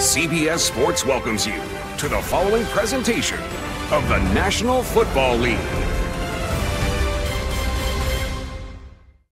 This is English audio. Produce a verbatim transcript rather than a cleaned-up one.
C B S Sports welcomes you to the following presentation of the National Football League.